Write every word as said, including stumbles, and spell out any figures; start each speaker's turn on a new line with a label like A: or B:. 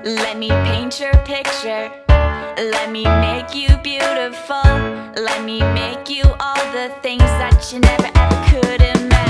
A: Let me paint your picture. Let me make you beautiful. Let me make you all the things that you never ever could imagine.